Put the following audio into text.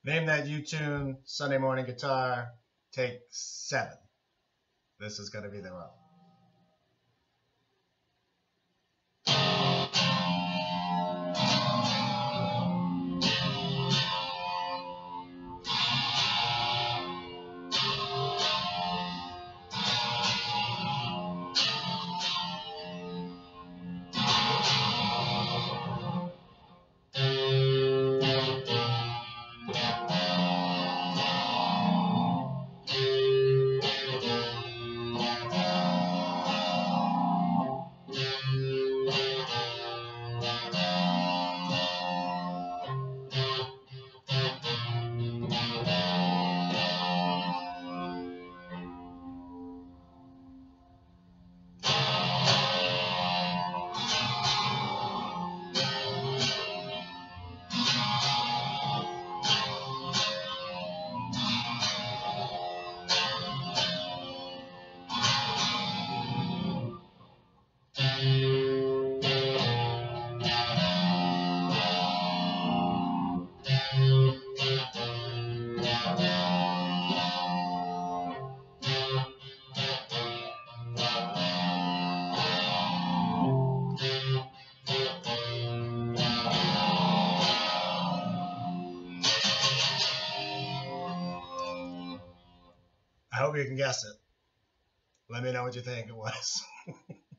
Name that U2une Sunday morning guitar. Take 7. This is going to be the row. I hope you can guess it. Let me know what you think it was.